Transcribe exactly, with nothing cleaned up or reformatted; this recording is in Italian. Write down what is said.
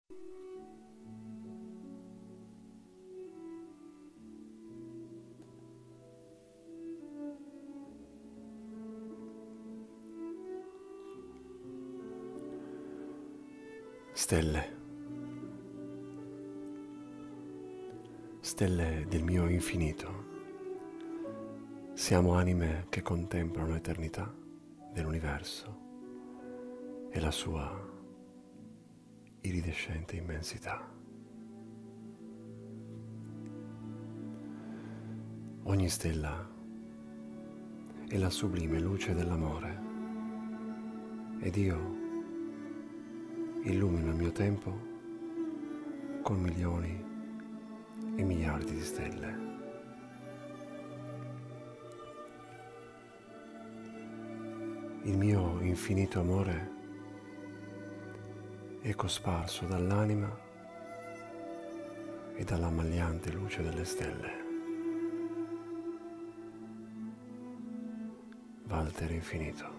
Stelle, stelle del mio infinito, siamo anime che contemplano l'eternità dell'universo e la sua iridescente immensità. Ogni stella è la sublime luce dell'amore ed io illumino il mio tempo con milioni e miliardi di stelle. Il mio infinito amore è cosparso dall'anima e dalla ammagliante luce delle stelle. Walter Infinito.